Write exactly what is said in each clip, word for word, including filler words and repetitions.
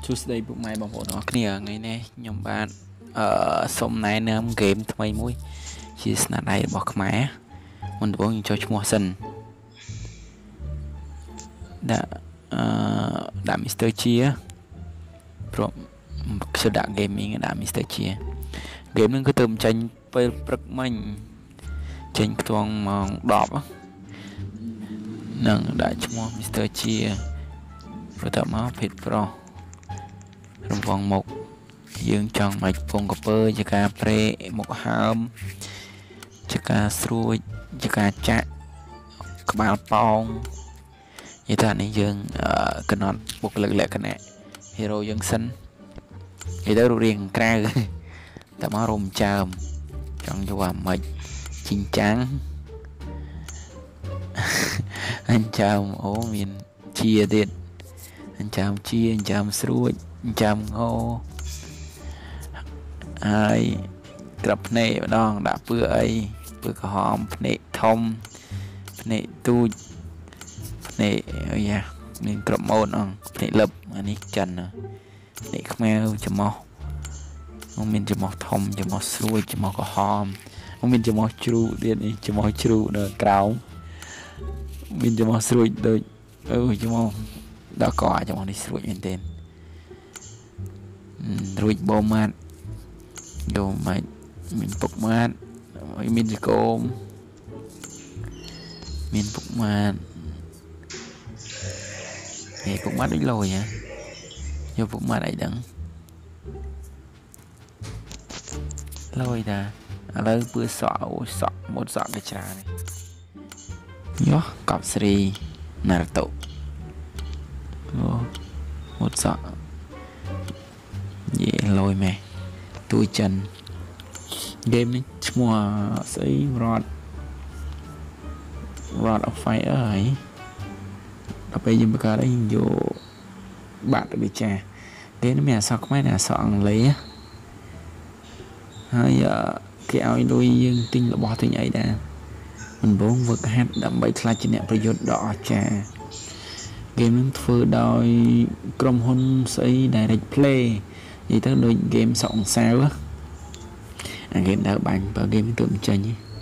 សួស្តីពុកម៉ែបងប្អូនអរគ្នាថ្ងៃនេះខ្ញុំបានអឺសូមណែនាំហ្គេមថ្មីមួយជាស្នាដៃរបស់ខ្មែរមុនដំបូងយើងចុះឈ្មោះសិនដាក់អឺដាក់ Mister ជាព្រមខ្ញុំដាក់ gaming ដាក់ Mister ជា game ហ្នឹងគឺទៅចេញពេលព្រឹកមិញចេញខ្ទង់ម៉ោងដប់នឹងដាក់ឈ្មោះ Mister ជាបន្តមកភេទប្រុសរង្វង់មុខយើងចង់មកពងកពើជាការប្រេមុខហើមជាការស្រួចជាការចាក់ក្បាលប៉ោងនិយាយថានេះយើងកណត់បុគ្គលិកលក្ខណៈ hero យើងសិននិយាយទៅរូបរាងក្រៅតែមករំចើមចង់យកអាម៉េចជីងចាំងអញ្ចឹងអូមានជាទៀតអញ្ចឹងជាអញ្ចឹងស្រួចចាំងោហើយក្របភ្នែកម្ដងដាក់ពឿអីពឿក្រហមភ្នែកធំភ្នែកទូចភ្នែកអាយ៉ាមានក្របម៉ូនអងភ្នែកលឹបអានេះចិនភ្នែកខ្មៅច្រមុះមានច្រមុះធំច្រមុះស្រួចច្រមុះក្រហមមានច្រមុះជ្រូកទៀតនេះច្រមុះជ្រូកនៅក្រោមមានច្រមុះស្រួចដូចអឺច្រមុះដល់កច្រមុះនេះស្រួចមែនទេរួចបូម៉ាត់យកមកមានពុកម៉ាត់មានសកោមមានពុកម៉ាត់ហេពុកម៉ាត់ដូចលយហ៎យកពុកម៉ាត់អីដឹងលយតាឥឡូវពឿសក់អូសក់មុតសក់គេច្រើនយោកប់ស្រីណារ៉ូតូអូមុតសក់យេលយម៉ែទួយចិនហ្គេមនេះឈ្មោះស្អី Rod Rod of Fire ហើយដល់ពេលយើងបង្កើតអីយកបាក់ទៅវាចាហ្គេមនេះមានអក្សរខ្មែរនិងអក្សរអង់គ្លេសហើយគេឲ្យលុយយើងទិញរបស់ទិញអីដែរមិនបងវឹកហាត់ដើម្បីខ្លាចជាអ្នកប្រយុទ្ធដ៏អស្ចារ្យហ្គេមនឹងធ្វើដោយក្រុមហ៊ុនស្អី Direct Play និយាយទៅដូចហ្គេមសក់អង្សាវអាហ្គេមដើរបាញ់បើហ្គេមទៅមិនចាញ់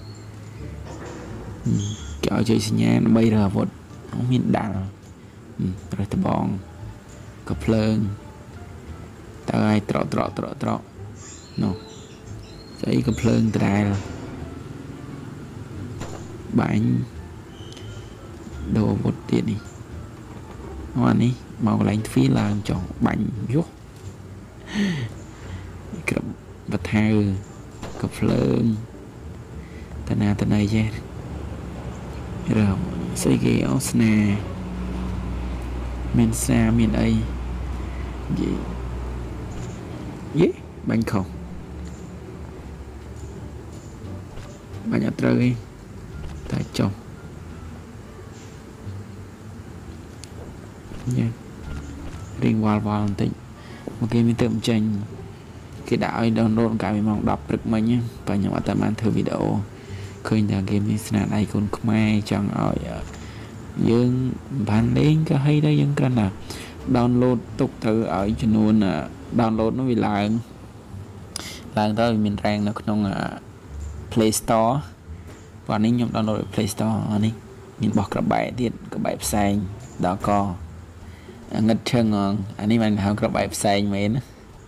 គេឲ្យជួយសញ្ញាដើម្បីរើអាវុធមានដាល់រើតបងក៏ភ្លើងតើឲ្យត្រកត្រកត្រកត្រកនោះស្អីក៏ភ្លើងដដែលបាញ់ដូរអាវុធទៀតនេះអានេះមកកន្លែងទ្វារឡើងចង់បាញ់យុះក្របបថៅក៏ភ្លើងតាណាតាណៃចេះរើស្អីគេអោស្នាមានស្នាមានអីយេយេបាញ់ខុសបាញ់អត់ត្រូវទេតែចុះញ៉ារៀងវល់វល់បន្តិចមកគេមានទៅមិនចេញគេដាក់ឲ្យ download កាលពីម៉ោងដប់ព្រឹកមិញបើខ្ញុំអត់តាមបានធ្វើវីដេអូឃើញថាហ្គេមនេះស្នាដៃកូនខ្មែរចង់ឲ្យយើងបានលេងក៏ហីដែរយើងគ្រាន់តែ download ទុកទៅឲ្យចំនួន download នោះវាឡើងឡើងទៅមាន rank នៅក្នុង Play Store បាទនេះខ្ញុំ download ពី Play Store អានេះមានបោះក្របបែកទៀតក្បែកផ្សែងដល់កងឹតឈឹងអានេះមិនហៅក្របបែកផ្សែងមែន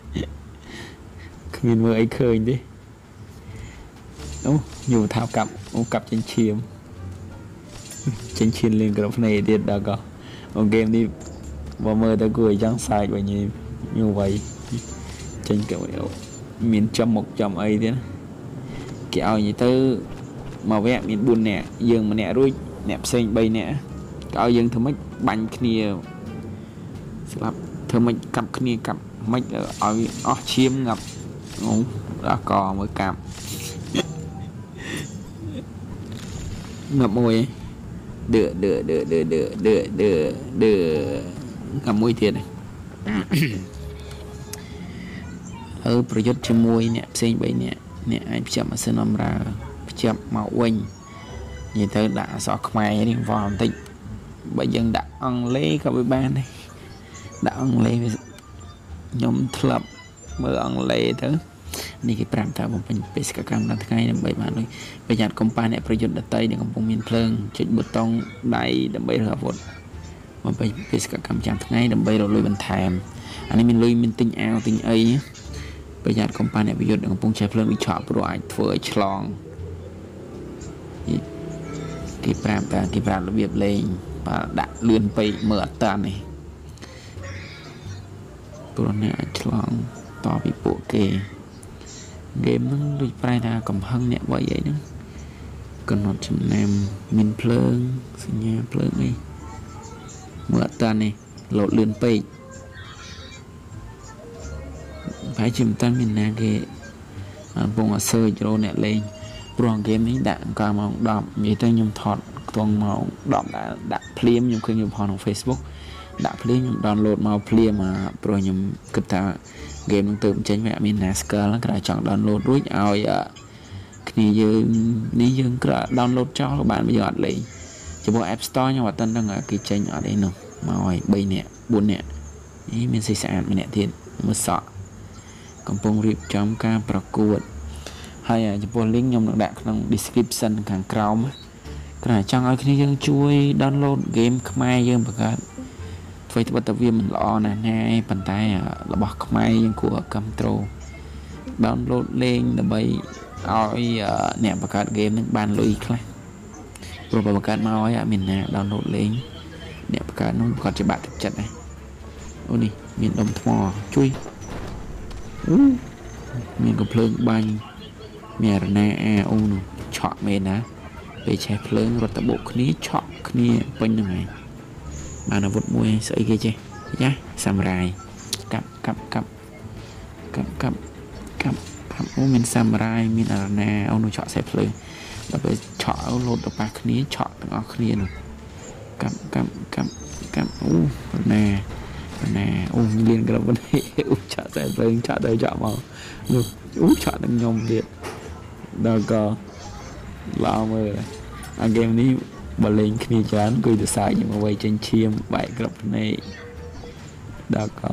គ្មានមើលអីឃើញទេអូញូថាកាប់អូកាប់ចិញ្ចៀមចិញ្ចៀនលេងក្របភ្នែកទៀតដល់កអូហ្គេមនេះបើមើលទៅគួរឲ្យចង់សើចវិញញូវៃចេញក៏មានចំមុខចំអីទៀតគេឲ្យនិយាយទៅមកវគ្គមានបួននាក់យើងម្នាក់រួចអ្នកផ្សេងបីនាក់ក៏ឲ្យយើងធ្វើម៉េចបាញ់គ្នាស្លាប់ធ្វើម៉េចកាប់គ្នាកាប់ម៉េចឲ្យអស់ឈាមងាប់អូដល់កមើលកាប់ងាប់មួយដឺដឺដឺដឺដឺដឺដឺដឺងាប់មួយទៀតហើយប្រយុទ្ធជាមួយអ្នកផ្សេងបីនាក់អ្នកអាចភ្ជាប់ម៉ាស៊ីនអំរើភ្ជាប់មកវិញនិយាយទៅដាក់អក្សរខ្មែររៀងវល់បន្តិចបើយើងដាក់អង់គ្លេសក៏វាបានដែរដាក់អង់គ្លេស nhóm club mơ ông lệ thứนี่คือปรามตาผมเป็นเปสกกรรมตั้งไงดับใบมาเลยประหยัดคอมพาเนี่ยประโยชน์ดัตไตเนี่ยของผมมีเพลิงจุดบุตรต้องได้ดับใบระบบมันไปเปสกกรรมจำทั้งไงดับใบเราลุยบันแทมอันนี้มันลุยมันติงแอลติงเอ้ยประหยัดคอมพาเนี่ยประโยชน์ของผมใช้เพลิงวิชาปรวยเฟื่อยฉลองกี่ปรามตากี่ปรามระเบียบเลยปะดักเลื่อนไปเมื่อตาเนี่ยตัวเนี่ยฉลองต่อไปโปเกเกมนั้นดูปลายตากำพังเนี่ยว่าใหญ่นึงกำหนดจำแนมมินเพลิงสัญญาเพลิงนี่เมื่อตอนนี้โหลดเลื่อนไปphải chìm tăng mình nè cái vùng sơi cho nè lên rồi gameนี้đạn cả màu đỏ như tên nhung thọt toàn màu đỏ đã đã phim nhung khi nhung phònของ Facebook đã phim nhung download màu phim mà rồi nhung kịp ta gameมันตื่นเช้าแบบมีนาสเกอร์แล้วก็chọn download รุ่ยเอาอ่ะนี่ยืนนี่ยืนก็ download cho các bạn bây giờเลยจะบอก App Store nhưng mà tên đang ở cái trên ở đây nè màu bay nè buồn nè ý mình xây sản mình nè tiền mới sợ còn phong riệp trong caประกวดhay làจะบอก link nhung được đặt trong description ข้าง ក្រោម cái này trong ở cái nàyជួយ download game ខ្មែរយើងប្រកាសធ្វើទៅទៅវាមិនល្អណាស់ណាប៉ុន្តែរបស់ខ្មែរយើងគួរគ្រប់ត្រូល download លេងដើម្បីឲ្យអ្នកបង្កើត game នឹងបានលុយខ្លះព្រោះបើបង្កើតមកឲ្យអត់មានណា download លេងអ្នកបង្កើតនោះគាត់ជាបាក់ទឹកចិត្តដែរអូនេះមានដុំថ្មជួយមានកំភ្លើងបាញ់មានរណាអាអូនោះឆក់មែនណាពេលឆេះភ្លើងរត់តបុកគ្នាឆក់គ្នាពេញហ្នឹងហើយបានអាវុធមួយស្អីគេចេះចាសាមរាយកាប់កាប់កាប់កាប់កាប់កាប់កាប់អូមានសាមរាយមានអារណាអូនោះឆក់សេះភ្លើងដល់ពេលឆក់អូលោតទៅប៉ះគ្នាឆក់ទាំងអស់គ្នានោះកាប់កាប់កាប់កាប់អូរណារណាអូលៀនក្របនេះអូឆក់សេះភ្លើងឆក់ទៅឆក់មកនោះអូឆក់ទាំងខ្ញុំទៀតដល់ក៏ឡោមើលអាហ្គេមនេះបើលេងគ្នាច្រើនគឺទៅសាយខ្ញុំអ្វីចេញឈាមបែកក្របភ្នែកដល់ក៏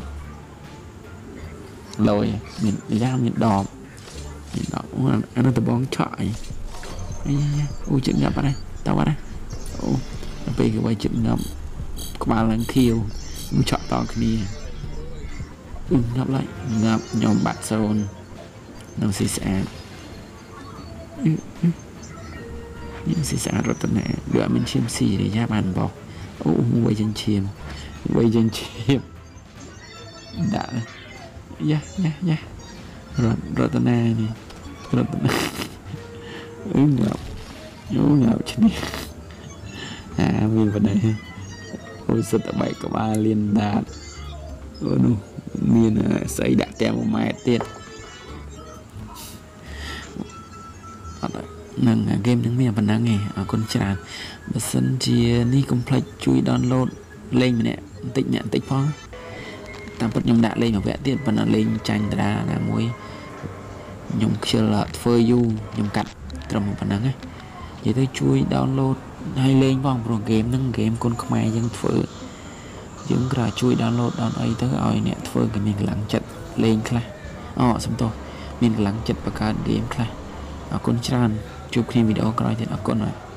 លយមានយ៉ាងមានដបមានដបអានោះតបងឆក់អីអូចិត្តងាប់អត់តើអត់អូដល់ពេលគេវាយចិត្តងាប់ក្បាលឡើងខៀវមួយឆក់តគ្នាងាប់lạiងាប់ខ្ញុំបាត់សូននៅស៊ីស្អាតnhững sự sản rất là nè đưa mình chiêm xì để giá bàn bọc ô quay chân chiêm quay chân chiêm đã dạ dạ dạ rất rất là nè này rất là ừ ngọc ừ ngọc chứ đi à mình vào đây ôi sao tụi bay có ba liên đạt ôi nu miền xây đã treo một mai tiền năng game những miền phần năng nghe ở con tràn bật sân chia ni complete chui download lên nè tích nhẹ tích phó tam bật nhung đã lên mà vẽ tiền phần lên tranh ra là muối nhung chưa là phơi du nhung cắt trong một phần năng ấy vậy tôi chui download hay lên vòng pro game nâng game con không ai dân phơi những cái chui download down ấy tới rồi nè phơi cái mình lắng chặt lên khai ờ xong tôi mình lắng chặt và cả game khai ở con tràn chụp khi video coi thì ở con này